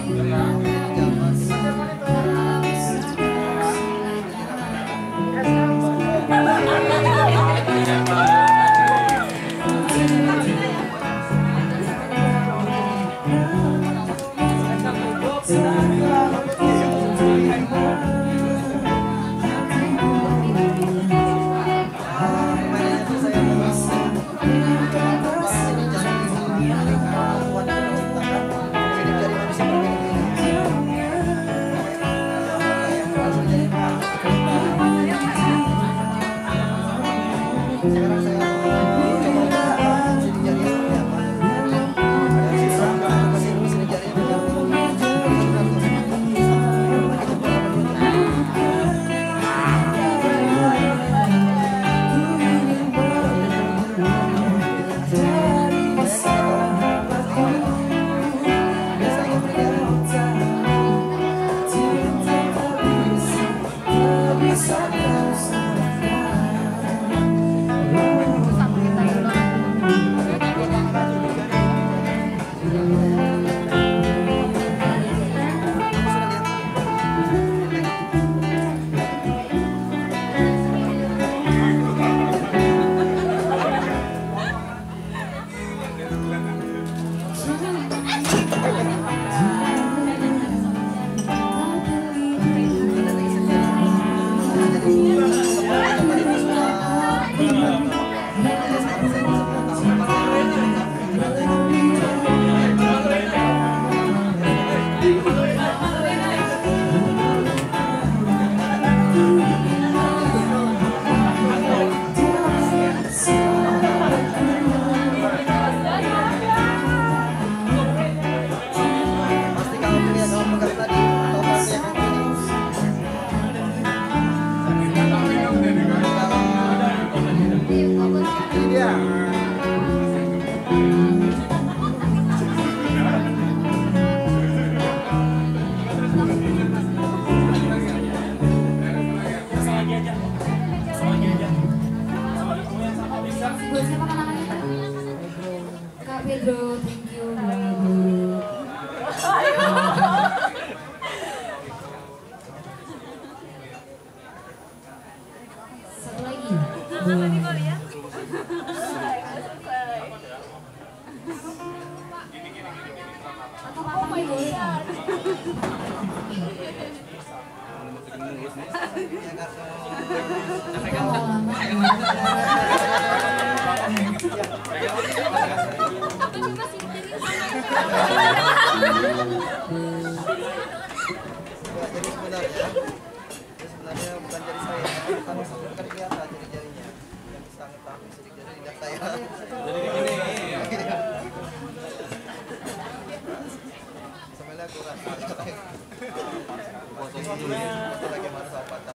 Buat siapa kenangannya Kak? Kak Pedro, thank you. Satu lagi. Atau apa boleh Kak? Jadi sebenarnya bukan jari saya, karena bukan kelihatan jari-jarinya yang sangat tahu sidik jari lidah saya. Jadi ini. Sebenarnya kurang.